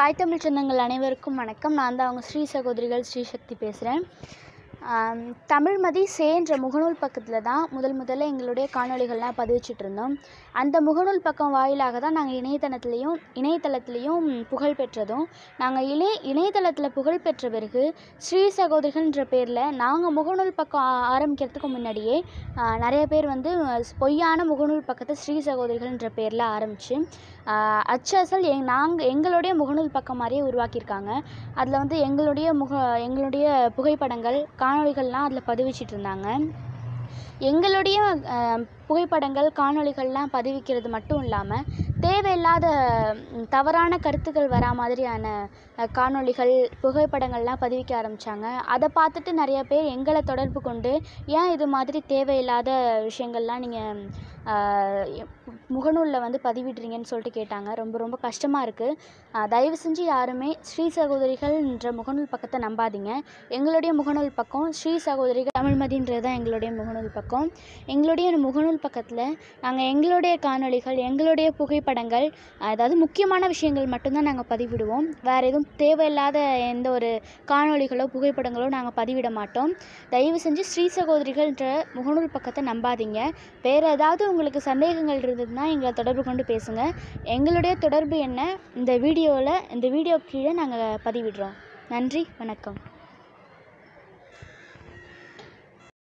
தாய் தமிழ் சொந்தங்கள் அனைவருக்கும் வணக்கம். நான் தான் அவங்க ஸ்ரீ சகோதரிகள் ஸ்ரீசக்தி பேசுகிறேன். தமிழ்மதி என்ற முகநூல் பக்கத்தில் தான் முதல்ல எங்களுடைய காணொளிகள்லாம் பதிவிச்சிட்ருந்தோம். அந்த முகநூல் பக்கம் வாயிலாக தான் நாங்கள் இணையதளத்துலேயும் புகழ் பெற்றதும். நாங்கள் இணையதளத்தில் புகழ் பெற்ற பிறகு ஸ்ரீ சகோதரிகள்ன்ற பேரில் நாங்கள் முகநூல் பக்கம் ஆரம்பிக்கிறதுக்கு முன்னாடியே நிறைய பேர் வந்து பொய்யான முகநூல் பக்கத்தை ஸ்ரீ சகோதரிகள்ன்ற பேரில் ஆரம்பித்து அச்சல் எங்களுடைய முகநூல் பக்கம் மாதிரியே உருவாக்கியிருக்காங்க. அதில் வந்து எங்களுடைய புகைப்படங்கள் காணொளிகள்லாம் அதில் பதிவிச்சிட்டு இருந்தாங்க. எங்களுடைய புகைப்படங்கள் காணொளிகள்லாம் பதிவிக்கிறது மட்டும் இல்லாமல் தேவையில்லாத தவறான கருத்துக்கள் வரா மாதிரியான காணொளிகள் புகைப்படங்கள்லாம் பதிவிக்க ஆரம்பித்தாங்க. அதை பார்த்துட்டு நிறைய பேர் எங்களை தொடர்பு கொண்டு ஏன் இது மாதிரி தேவையில்லாத விஷயங்கள்லாம் நீங்கள் முகநூலில் வந்து பதிவிடுறீங்கன்னு சொல்லிட்டு கேட்டாங்க. ரொம்ப கஷ்டமாக இருக்குது. தயவு செஞ்சு யாருமே ஸ்ரீ சகோதரிகள்ன்ற முகநூல் பக்கத்தை நம்பாதீங்க. எங்களுடைய முகநூல் பக்கம் ஸ்ரீ சகோதரிகள் தமிழ்மதின்றது தான் எங்களுடைய முகநூல் பக்கம். எங்களுடைய முகநூல் பக்கத்தில் நாங்கள் எங்களுடைய காணொளிகள் எங்களுடைய புகைப்படங்கள் அதாவது முக்கியமான விஷயங்கள் மட்டும்தான் நாங்கள் பதிவிடுவோம். வேறு எதுவும் தேவையில்லாத எந்த ஒரு காணொளிகளோ புகைப்படங்களோ நாங்கள் பதிவிட மாட்டோம். தயவு செஞ்சு ஸ்ரீ சகோதரிகள்ன்ற முகநூல் பக்கத்தை நம்பாதீங்க. வேறு ஏதாவது உங்களுக்கு சந்தேகங்கள் இருந்ததுன்னா எங்களை தொடர்பு கொண்டு பேசுங்க. எங்களுடைய தொடர்பு என்ன இந்த வீடியோ கீழே நாங்கள் பதிவிடுறோம். நன்றி, வணக்கம்.